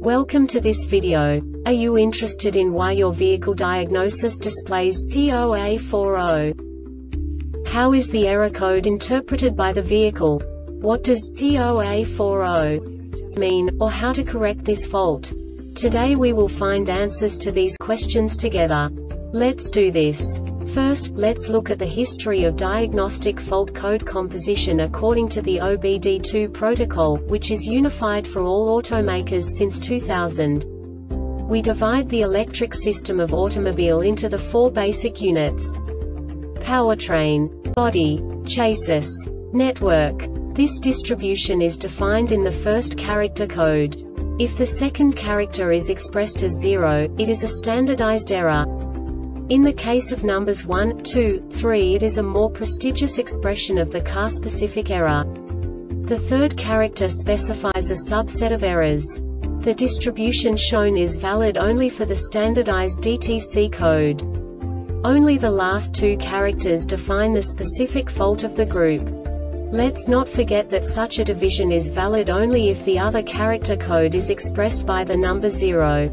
Welcome to this video. Are you interested in why your vehicle diagnosis displays P0A40? How is the error code interpreted by the vehicle? What does P0A40 mean, or how to correct this fault? Today we will find answers to these questions together. Let's do this. First, let's look at the history of diagnostic fault code composition according to the OBD2 protocol, which is unified for all automakers since 2000. We divide the electric system of automobile into the four basic units: powertrain, body, chassis, network. This distribution is defined in the first character code. If the second character is expressed as 0, it is a standardized error. In the case of numbers 1, 2, 3, it is a more prestigious expression of the car-specific error. The third character specifies a subset of errors. The distribution shown is valid only for the standardized DTC code. Only the last two characters define the specific fault of the group. Let's not forget that such a division is valid only if the other character code is expressed by the number 0.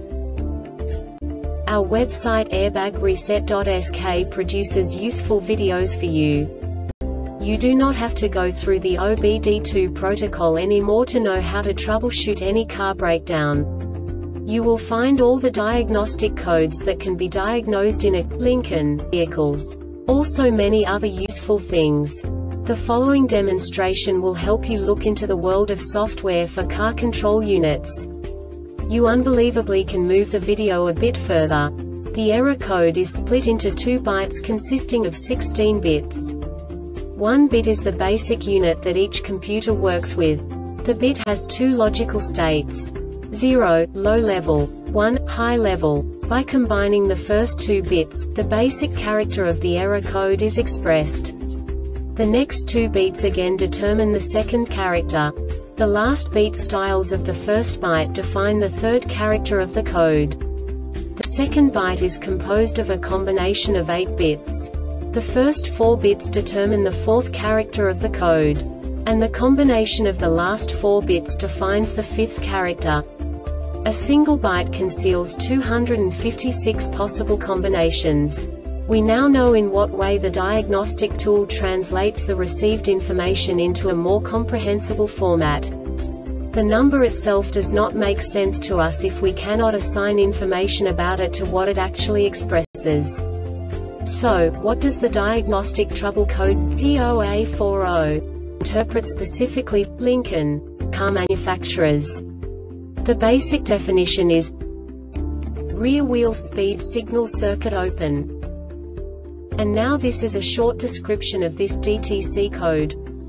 Our website airbagreset.sk produces useful videos for you. You do not have to go through the OBD2 protocol anymore to know how to troubleshoot any car breakdown. You will find all the diagnostic codes that can be diagnosed in a Lincoln vehicles. Also many other useful things. The following demonstration will help you look into the world of software for car control units. You unbelievably can move the video a bit further. The error code is split into 2 bytes consisting of 16 bits. 1 bit is the basic unit that each computer works with. The bit has 2 logical states: 0, low level, 1, high level. By combining the first 2 bits, the basic character of the error code is expressed. The next 2 beats again determine the second character. The last beat styles of the first byte define the third character of the code. The second byte is composed of a combination of 8 bits. The first 4 bits determine the fourth character of the code. And the combination of the last 4 bits defines the fifth character. A single byte conceals 256 possible combinations. We now know in what way the diagnostic tool translates the received information into a more comprehensible format. The number itself does not make sense to us if we cannot assign information about it to what it actually expresses. So, what does the diagnostic trouble code P0A40 interpret specifically for Lincoln car manufacturers? The basic definition is rear wheel speed signal circuit open. And now this is a short description of this DTC code.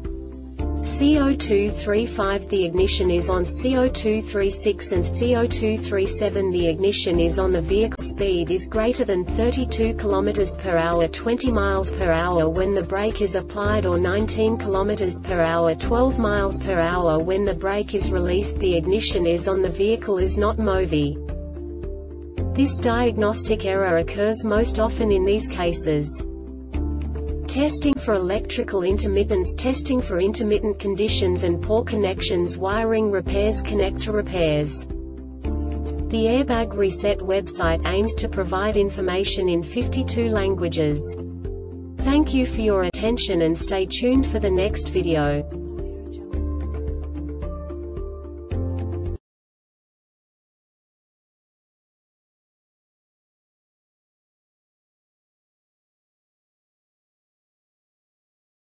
CO235 the ignition is on, CO236 and CO237 the ignition is on. The vehicle speed is greater than 32 km per hour 20 miles per hour when the brake is applied, or 19 km per hour 12 miles per hour when the brake is released. The ignition is on. The vehicle is not MOVI. This diagnostic error occurs most often in these cases: testing for electrical intermittence, testing for intermittent conditions and poor connections, wiring repairs, connector repairs. The Airbag Reset website aims to provide information in 52 languages. Thank you for your attention and stay tuned for the next video.